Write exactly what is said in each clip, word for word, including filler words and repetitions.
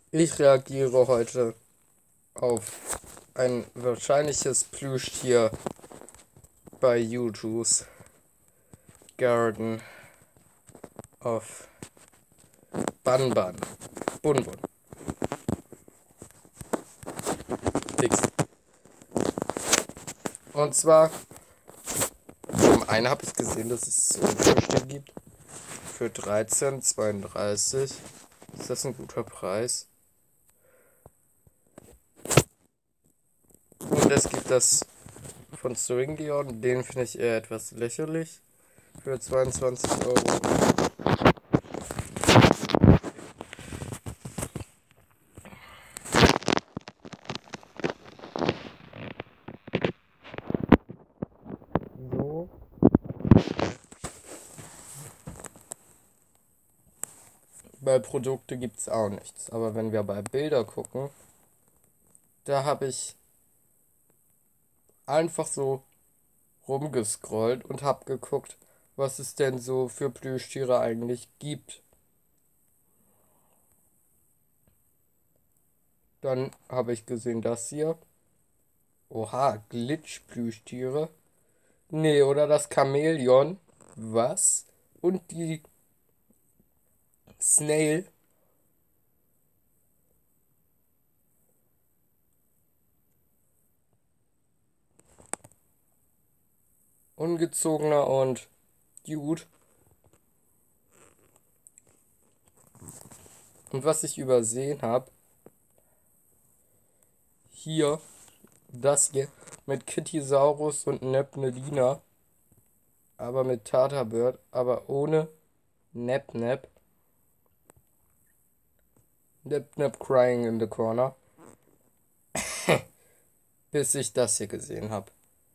Ich reagiere heute auf ein wahrscheinliches Plüschtier bei Yuju's Garden of Banban. Bunbun. Fix. Und zwar, zum einen habe ich gesehen, dass es so ein Plüschtier gibt. Für dreizehn Komma zweiunddreißig. Ist das ein guter Preis? Und es gibt das von Syringeon, den finde ich eher etwas lächerlich. Für zweiundzwanzig Euro. So. Bei Produkte gibt es auch nichts. Aber wenn wir bei Bilder gucken, da habe ich einfach so rumgescrollt und habe geguckt, was es denn so für Plüschtiere eigentlich gibt. Dann habe ich gesehen, das hier. Oha, Glitch-Plüschtiere. Nee, oder das Chamäleon. Was? Und die Snail. Ungezogener und Dude. Und was ich übersehen habe, hier, das hier, mit Kittysaurus und Nepnelina, aber mit Tartarbird, aber ohne Nep-Nep. Nep-Nep crying in the corner. Bis ich das hier gesehen habe.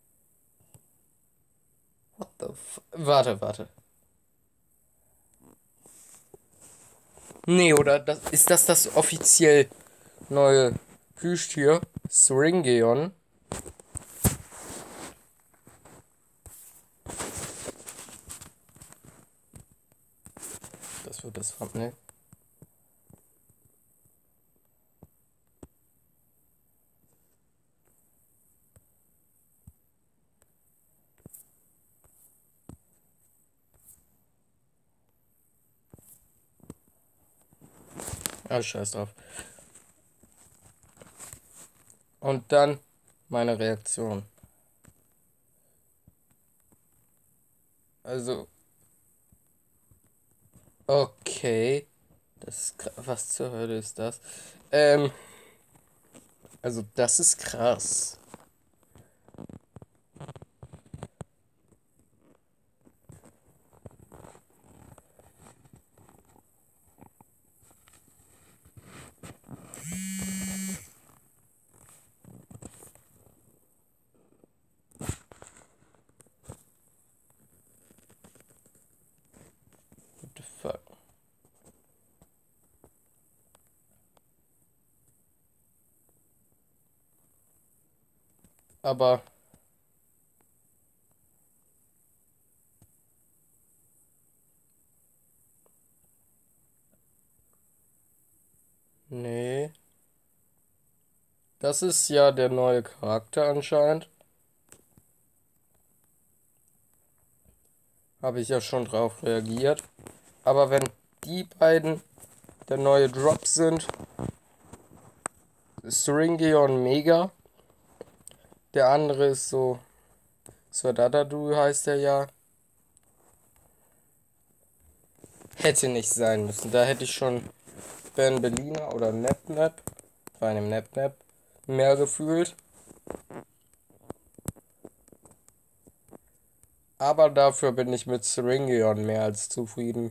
What the f... Warte, warte. Nee, oder das, ist das das offiziell neue Plüschtier? Syringeon. Das wird das Thumbnail. Ah, scheiß drauf. Und dann meine Reaktion. Also, okay. Das ist krass. Was zur Hölle ist das? Ähm, also das ist krass. What the fuck? Aber nee. Das ist ja der neue Charakter anscheinend. Habe ich ja schon drauf reagiert. Aber wenn die beiden der neue Drop sind, Syringeon Mega, der andere ist so, Sordadadu heißt der ja, hätte nicht sein müssen. Da hätte ich schon Ben Bellina oder Nep-Nep, bei einem Nep-Nep, mehr gefühlt. Aber dafür bin ich mit Syringeon mehr als zufrieden.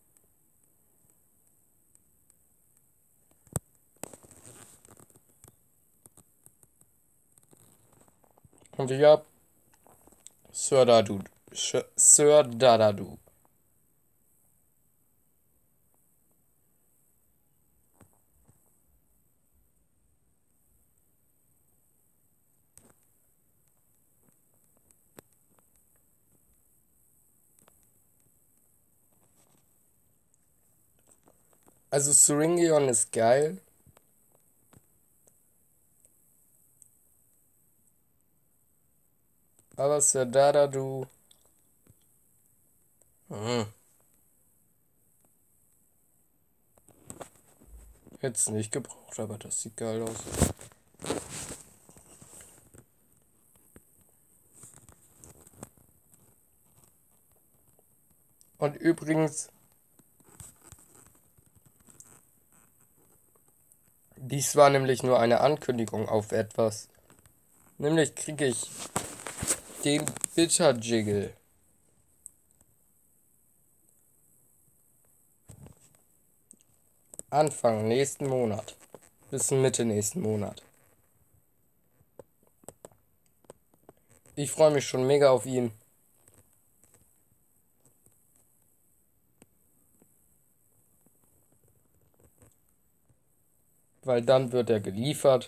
Und ich hab Sordadadu. Sordadadu. Also Syringeon ist geil. Aber Sir Dada, du. Hm. Jetzt nicht gebraucht, aber das sieht geil aus. Und übrigens, dies war nämlich nur eine Ankündigung auf etwas. Nämlich kriege ich den Bitter-Jiggle. Anfang nächsten Monat. Bis Mitte nächsten Monat. Ich freue mich schon mega auf ihn. Weil dann wird er geliefert.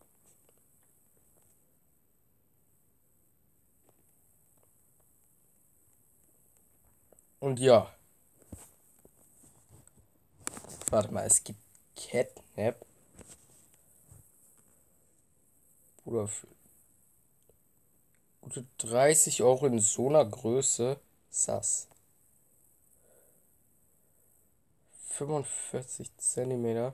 Und ja. Warte mal, es gibt Catnap. Oder für gute dreißig Euro in so einer Größe. Sass. fünfundvierzig Zentimeter.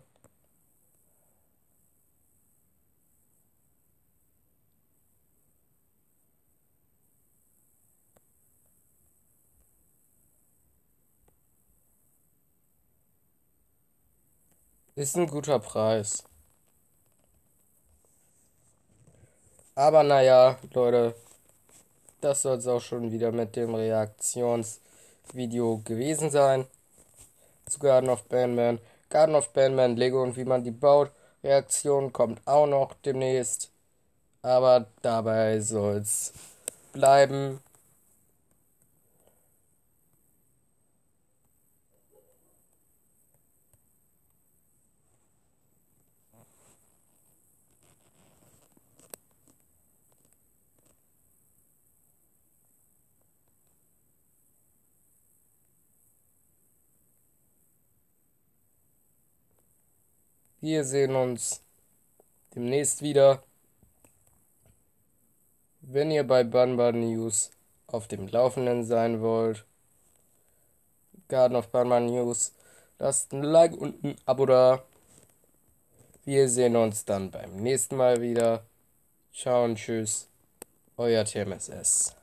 Ist ein guter Preis. Aber naja, Leute, das soll es auch schon wieder mit dem Reaktionsvideo gewesen sein. Zu Garden of Banban. Garden of Banban, Lego und wie man die baut. Reaktion kommt auch noch demnächst. Aber dabei soll es bleiben. Wir sehen uns demnächst wieder. Wenn ihr bei Banban News auf dem Laufenden sein wollt, Garden of Banban News, lasst ein Like und ein Abo da. Wir sehen uns dann beim nächsten Mal wieder. Ciao und tschüss, euer T M S S.